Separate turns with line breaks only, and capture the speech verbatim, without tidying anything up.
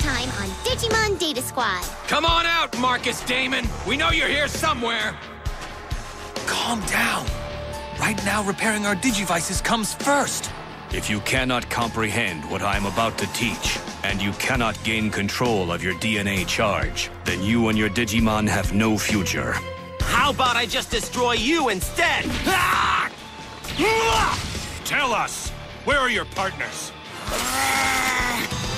time on Digimon Data Squad.
Come on out, Marcus Damon. We know you're here somewhere.
Calm down. Right now, repairing our Digivices comes first.
If you cannot comprehend what I am about to teach, and you cannot gain control of your D N A charge, then you and your Digimon have no future.
How about I just destroy you instead?
Tell us, where are your partners?